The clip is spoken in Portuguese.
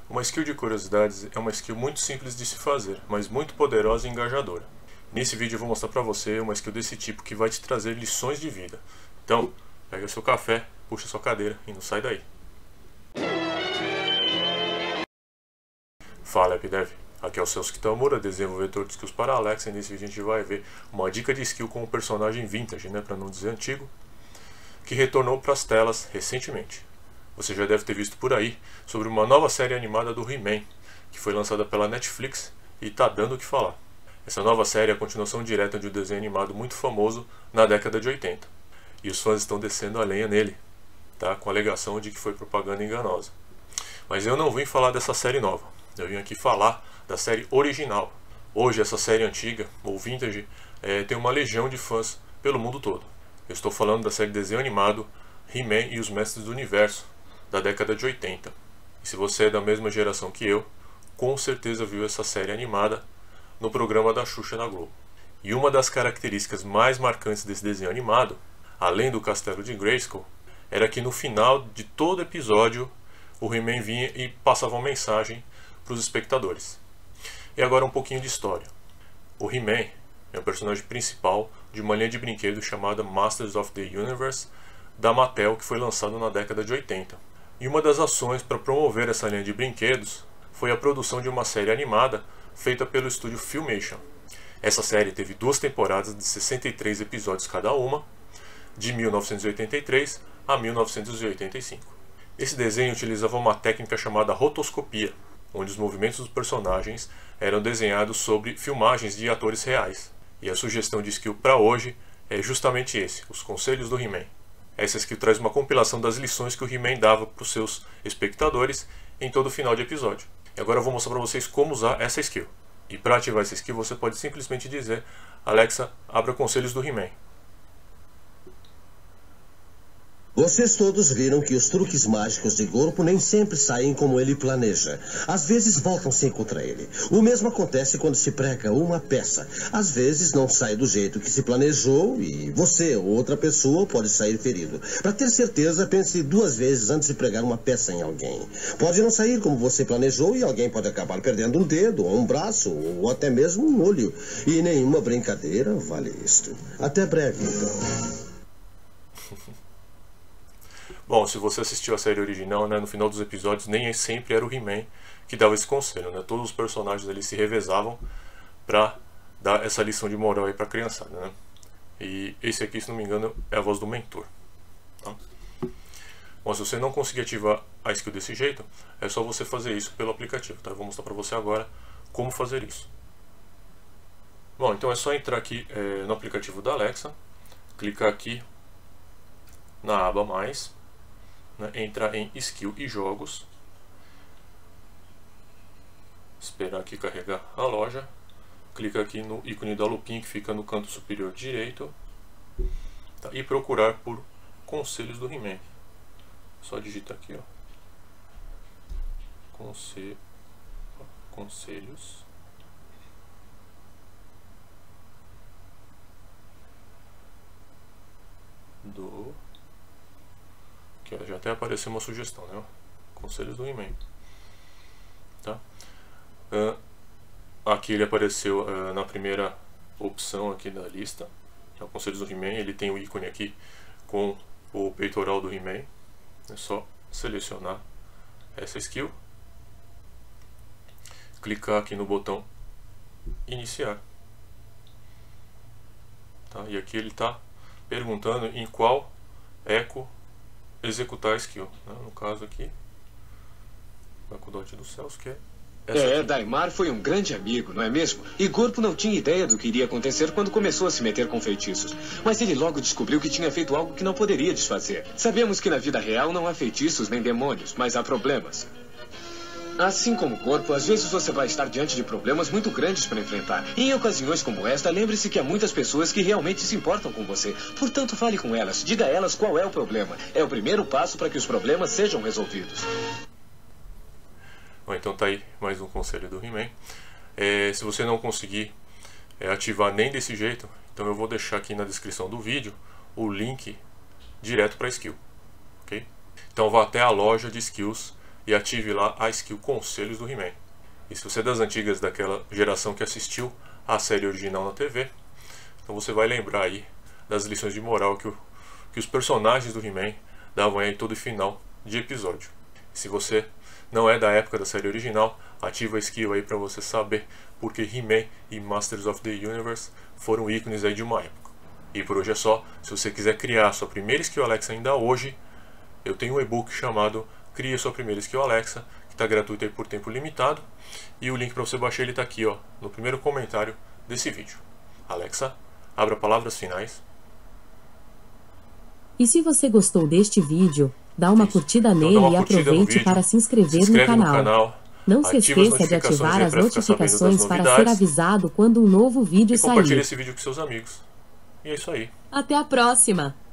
Uma skill de curiosidades é uma skill muito simples de se fazer, mas muito poderosa e engajadora. Nesse vídeo eu vou mostrar para você uma skill desse tipo que vai te trazer lições de vida. Então, pega seu café, puxa sua cadeira e não sai daí. Fala AppDev, aqui é o Celso Kitamura, desenvolvedor de skills para Alexa, e nesse vídeo a gente vai ver uma dica de skill com um personagem vintage, para não dizer antigo, que retornou para as telas recentemente. Você já deve ter visto por aí sobre uma nova série animada do He-Man, que foi lançada pela Netflix e está dando o que falar. Essa nova série é a continuação direta de um desenho animado muito famoso na década de 80. E os fãs estão descendo a lenha nele, com a alegação de que foi propaganda enganosa. Mas eu não vim falar dessa série nova, eu vim aqui falar da série original. Hoje essa série antiga, ou vintage, tem uma legião de fãs pelo mundo todo. Eu estou falando da série de desenho animado He-Man e os Mestres do Universo, da década de 80. E se você é da mesma geração que eu, com certeza viu essa série animada no programa da Xuxa na Globo. E uma das características mais marcantes desse desenho animado, além do castelo de Grayskull, era que no final de todo episódio o He-Man vinha e passava uma mensagem para os espectadores. E agora um pouquinho de história. O He-Man é o personagem principal de uma linha de brinquedos chamada Masters of the Universe da Mattel, que foi lançada na década de 80. E uma das ações para promover essa linha de brinquedos foi a produção de uma série animada feita pelo estúdio Filmation. Essa série teve 2 temporadas de 63 episódios cada uma, de 1983 a 1985. Esse desenho utilizava uma técnica chamada rotoscopia, onde os movimentos dos personagens eram desenhados sobre filmagens de atores reais. E a sugestão de skill para hoje é justamente esse, os conselhos do He-Man. Essa skill traz uma compilação das lições que o He-Man dava para os seus espectadores em todo final de episódio. E agora eu vou mostrar para vocês como usar essa skill. E para ativar essa skill você pode simplesmente dizer: Alexa, abra conselhos do He-Man. Vocês todos viram que os truques mágicos de Gorpo nem sempre saem como ele planeja. Às vezes voltam-se contra ele. O mesmo acontece quando se prega uma peça. Às vezes não sai do jeito que se planejou e você ou outra pessoa pode sair ferido. Para ter certeza, pense 2 vezes antes de pregar uma peça em alguém. Pode não sair como você planejou e alguém pode acabar perdendo um dedo, ou um braço, ou até mesmo um olho. E nenhuma brincadeira vale isto. Até breve, então. Bom, se você assistiu a série original, no final dos episódios nem sempre era o He-Man que dava esse conselho, Todos os personagens ali se revezavam para dar essa lição de moral aí para a criançada, E esse aqui, se não me engano, é a voz do mentor. Bom, se você não conseguir ativar a skill desse jeito, é só você fazer isso pelo aplicativo, Eu vou mostrar para você agora como fazer isso. Bom, então é só entrar aqui no aplicativo da Alexa, clicar aqui na aba Mais, entrar em Skill e Jogos, esperar aqui carregar a loja, clica aqui no ícone da lupinha que fica no canto superior direito, e procurar por Conselhos do He-Man. Só digitar aqui, Conselhos do... Aqui, já até apareceu uma sugestão, Conselhos do He-Man. Aqui ele apareceu na primeira opção aqui da lista, o Conselhos do He-Man. Ele tem o ícone aqui com o peitoral do He-Man. É só selecionar essa skill, clicar aqui no botão Iniciar, E aqui ele está perguntando em qual eco executar a skill, No caso aqui, o eco dot do Celso, que é essa aqui. Daimar foi um grande amigo, não é mesmo? E Gorpo não tinha ideia do que iria acontecer quando começou a se meter com feitiços. Mas ele logo descobriu que tinha feito algo que não poderia desfazer. Sabemos que na vida real não há feitiços nem demônios, mas há problemas. Assim como o Gorpo, às vezes você vai estar diante de problemas muito grandes para enfrentar. E em ocasiões como esta, lembre-se que há muitas pessoas que realmente se importam com você. Portanto, fale com elas. Diga a elas qual é o problema. É o primeiro passo para que os problemas sejam resolvidos. Bom, então tá aí mais um conselho do He-Man. Se você não conseguir ativar nem desse jeito, então eu vou deixar aqui na descrição do vídeo o link direto para a skill. Ok? Então vá até a loja de skills e ative lá a skill Conselhos do He-Man. E se você é das antigas daquela geração que assistiu a série original na TV, então você vai lembrar aí das lições de moral que os personagens do He-Man davam aí todo final de episódio. E se você não é da época da série original, ativa a skill aí para você saber porque He-Man e Masters of the Universe foram ícones aí de uma época. E por hoje é só. Se você quiser criar sua primeira skill Alexa ainda hoje, eu tenho um e-book chamado Cria Sua Primeira Skill Alexa, que está gratuito aí por tempo limitado. E o link para você baixar ele está aqui, ó, no primeiro comentário desse vídeo. Alexa, abra palavras finais. E se você gostou deste vídeo, dá uma curtida nele e aproveite para se inscrever no canal. Não se esqueça de ativar as notificações para ser avisado quando um novo vídeo sair. Compartilhe esse vídeo com seus amigos. E é isso aí. Até a próxima!